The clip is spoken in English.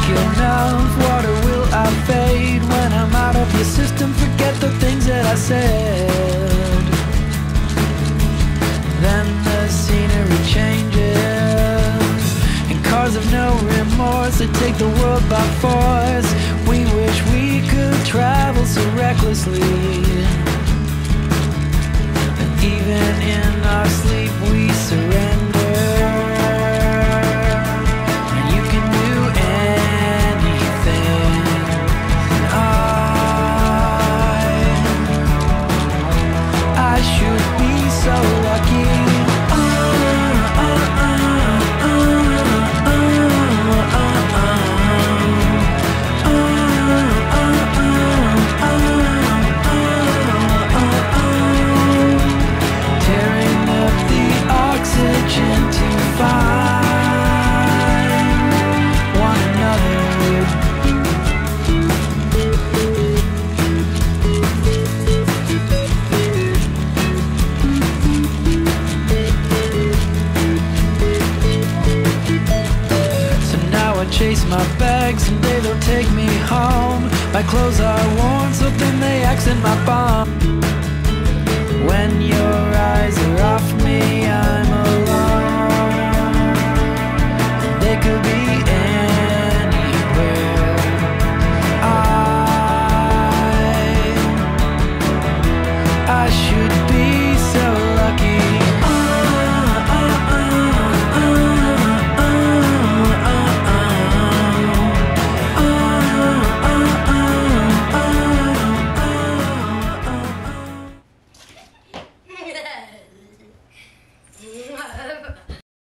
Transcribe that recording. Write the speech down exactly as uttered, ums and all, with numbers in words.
you'll numb. Water will I fade when I'm out of your system? Forget the things that I said. Then the scenery changes, and cars of no remorse that take the world by force. We wish we could travel so recklessly, and even in our sleep we surrender. And you can do anything, and I, I should be so lucky. Chase my bags, someday they'll take me home. My clothes are worn, so then they accent my bum. When your eyes are off me, I'm